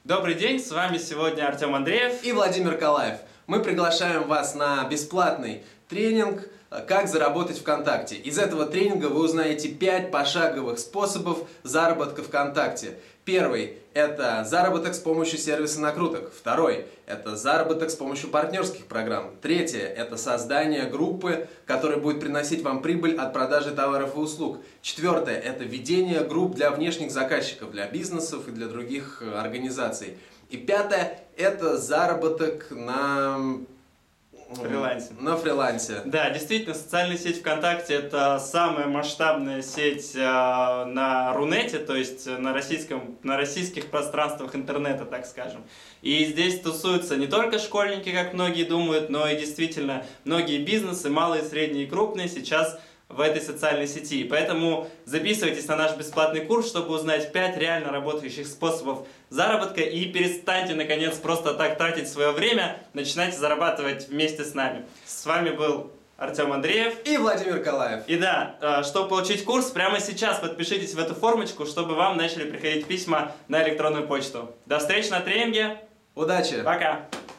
Добрый день, с вами сегодня Артем Андреев и Владимир Калаев. Мы приглашаем вас на бесплатный тренинг «Как заработать ВКонтакте». Из этого тренинга вы узнаете 5 пошаговых способов заработка ВКонтакте. Первый – это заработок с помощью сервиса накруток. Второй – это заработок с помощью партнерских программ. Третье – это создание группы, которая будет приносить вам прибыль от продажи товаров и услуг. Четвертое – это ведение групп для внешних заказчиков, для бизнесов и для других организаций. И пятое – это заработок на фрилансе. Да, действительно, социальная сеть ВКонтакте – это самая масштабная сеть на Рунете, то есть на российских пространствах интернета, так скажем. И здесь тусуются не только школьники, как многие думают, но и действительно многие бизнесы, малые, средние и крупные, сейчас в этой социальной сети. Поэтому записывайтесь на наш бесплатный курс, чтобы узнать 5 реально работающих способов заработка, и перестаньте, наконец, просто так тратить свое время, начинайте зарабатывать вместе с нами. С вами был Артем Андреев и Владимир Калаев. И да, чтобы получить курс, прямо сейчас подпишитесь в эту формочку, чтобы вам начали приходить письма на электронную почту. До встречи на тренинге. Удачи! Пока!